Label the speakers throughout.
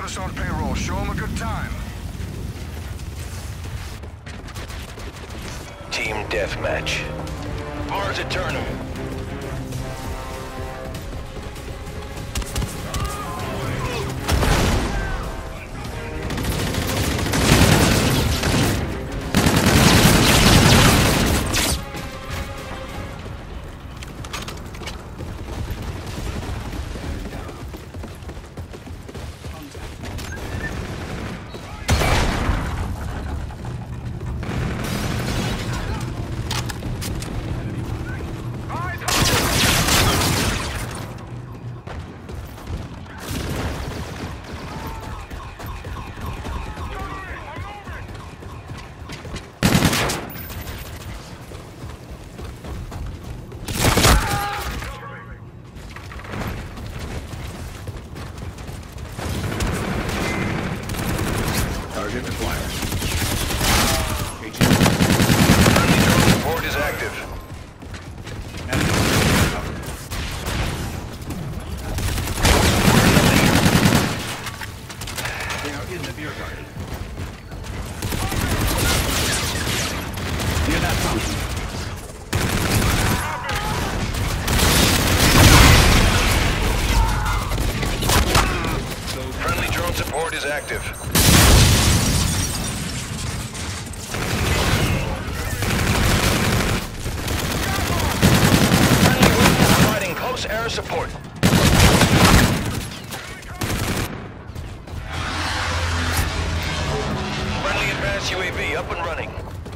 Speaker 1: us on payroll. Show them a good time.
Speaker 2: Team deathmatch. Mars Eternum.
Speaker 3: Target acquired.
Speaker 2: Friendly drone support is active.
Speaker 3: They are in the beer garden. Near that fountain.
Speaker 2: Friendly drone support is active. Close air support. Friendly advanced UAV up and running.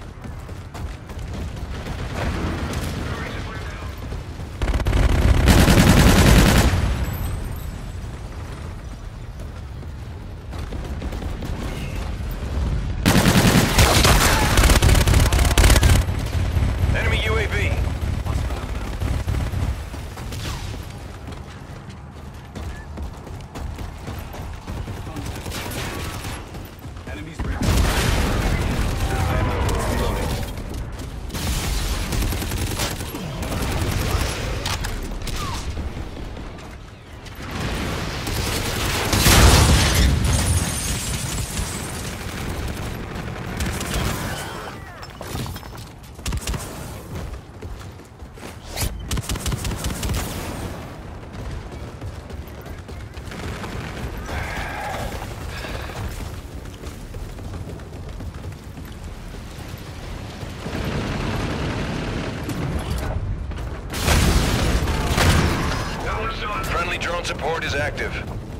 Speaker 2: Enemy UAV. Friendly drone support is active.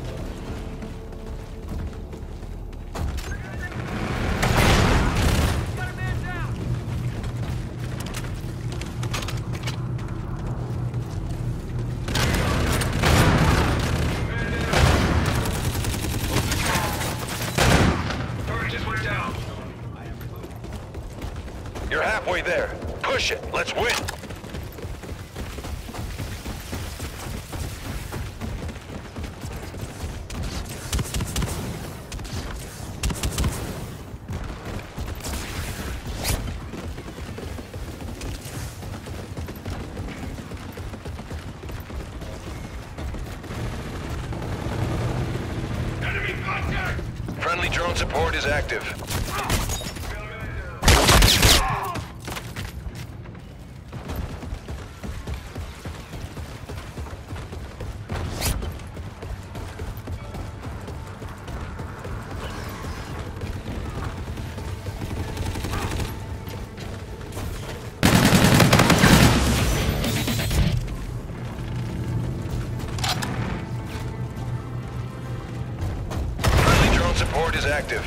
Speaker 2: You're halfway there. Push it. Let's win. Friendly drone support is active. Friendly drone support is active.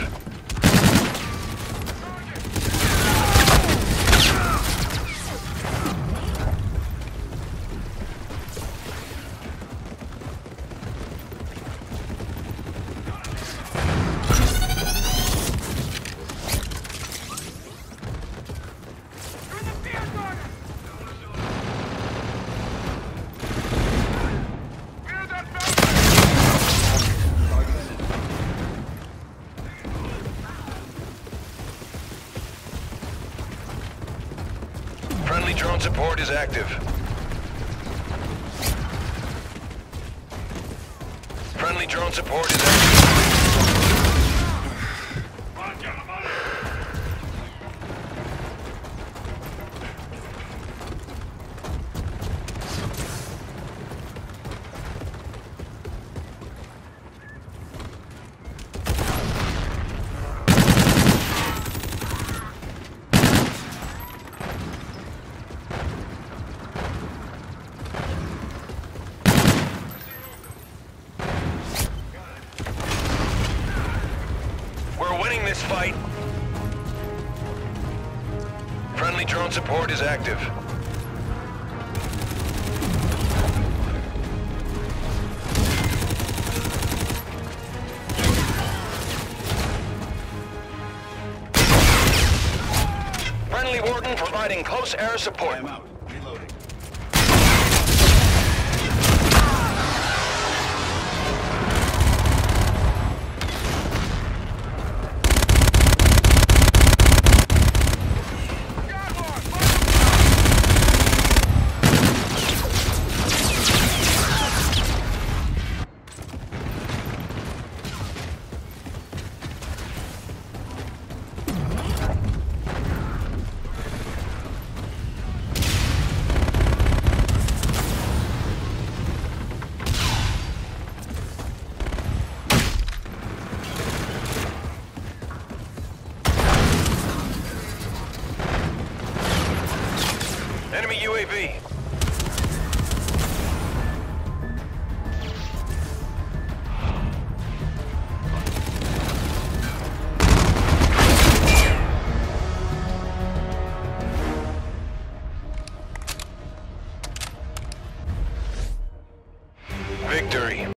Speaker 2: Friendly drone support is active. Friendly drone support is active. this fight. Friendly drone support is active. Friendly Warden providing close air support.
Speaker 3: I'm out.